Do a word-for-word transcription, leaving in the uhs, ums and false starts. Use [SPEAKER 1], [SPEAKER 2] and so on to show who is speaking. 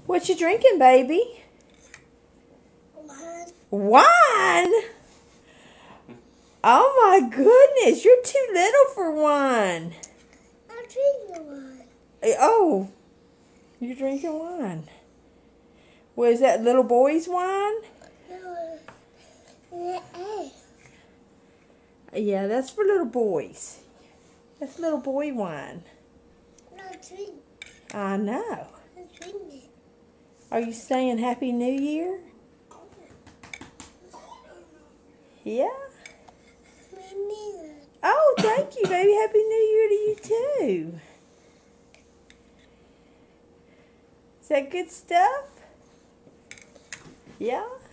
[SPEAKER 1] What you drinking, baby?
[SPEAKER 2] Wine.
[SPEAKER 1] Wine? Oh my goodness, you're too little for wine.
[SPEAKER 2] I'm drinking wine.
[SPEAKER 1] Oh, you're drinking wine. Was that little boy's wine?
[SPEAKER 2] No. Uh,
[SPEAKER 1] Yeah, that's for little boys. That's little boy wine.
[SPEAKER 2] not drinking.
[SPEAKER 1] I know.
[SPEAKER 2] I'm drinking.
[SPEAKER 1] Are you saying Happy New Year? Yeah?
[SPEAKER 2] Me neither.
[SPEAKER 1] Oh, thank you, baby. Happy New Year to you, too. Is that good stuff? Yeah?